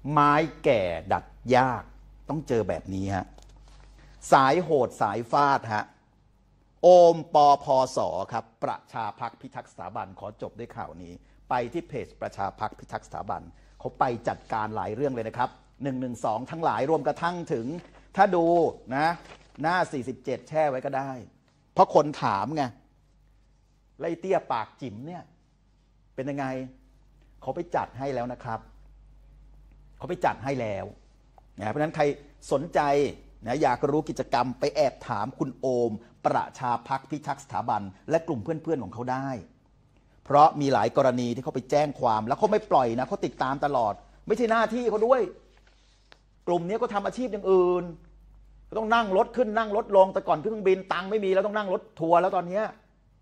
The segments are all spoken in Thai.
ไม้แก่ดัดยากต้องเจอแบบนี้ฮะสายโหดสายฟาดฮะโอมปพสครับประชาพักพิทักษ์สถาบันขอจบด้วยข่าวนี้ไปที่เพจประชาพักพิทักษ์สถาบันเขาไปจัดการหลายเรื่องเลยนะครับ112ทั้งหลายรวมกระทั่งถึงถ้าดูนะหน้า47แช่ไว้ก็ได้เพราะคนถามไงไล่เตี้ยปากจิ๋มเนี่ยเป็นยังไงเขาไปจัดให้แล้วนะครับเขาไปจัดให้แล้วนะเพราะฉะนั้นใครสนใจนะอยากรู้กิจกรรมไปแอบถามคุณโอมประชาพักพิทักษ์สถาบันและกลุ่มเพื่อนๆของเขาได้เพราะมีหลายกรณีที่เขาไปแจ้งความแล้วเขาไม่ปล่อยนะเขาติดตามตลอดไม่ใช่หน้าที่เขาด้วยกลุ่มนี้ก็ทำอาชีพอย่างอื่นก็ต้องนั่งรถขึ้นนั่งรถลงแต่ก่อนขึ้นเครื่องบินตังค์ไม่มีแล้วต้องนั่งรถทัวร์แล้วตอนนี้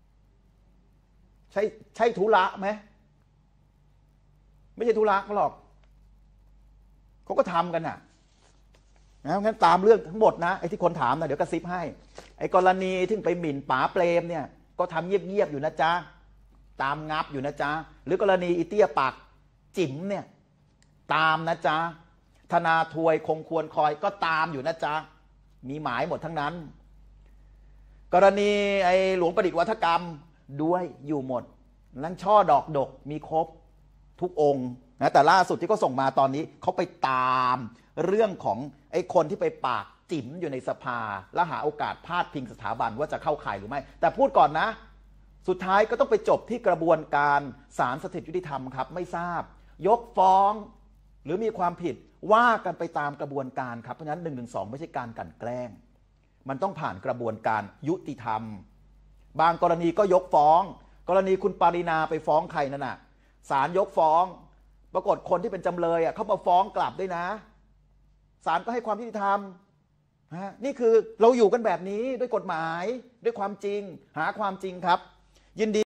ใช่ธุระไหมไม่ใช่ธุระก็หรอกเขาก็ทำกันนะงั้นตามเรื่องทั้งหมดนะไอ้ที่คนถามนะเดี๋ยวกระซิบให้ไอ้กรณีที่ไปหมิ่นป๋าเปรมเนี่ยก็ทำเงียบๆอยู่นะจ๊ะตามงับอยู่นะจ๊ะหรือกรณีอีเตี้ยปากจิ๋มเนี่ยตามนะจ๊ะธนาถวยคงควรคอยก็ตามอยู่นะจ๊ะมีหมายหมดทั้งนั้นกรณีไอ้หลวงประดิษฐ์วัฒกรรมด้วยอยู่หมดนั่นช่อดอกดกมีครบทุกองค์นะแต่ล่าสุดที่เขาส่งมาตอนนี้เขาไปตามเรื่องของไอ้คนที่ไปปากจิ๋มอยู่ในสภาและหาโอกาสพาดพิงสถาบันว่าจะเข้าข่ายหรือไม่แต่พูดก่อนนะสุดท้ายก็ต้องไปจบที่กระบวนการศาลสถิตยุติธรรมครับไม่ทราบยกฟ้องหรือมีความผิดว่ากันไปตามกระบวนการครับเพราะฉะนั้น112ไม่ใช่การกลั่นแกล้งมันต้องผ่านกระบวนการยุติธรรมบางกรณีก็ยกฟ้องกรณีคุณปารินาไปฟ้องใครนั่นน่ะศาลยกฟ้องปรากฏคนที่เป็นจำเลยเขามาฟ้องกลับด้วยนะศาลก็ให้ความยุติธรรมนี่คือเราอยู่กันแบบนี้ด้วยกฎหมายด้วยความจริงหาความจริงครับยินดี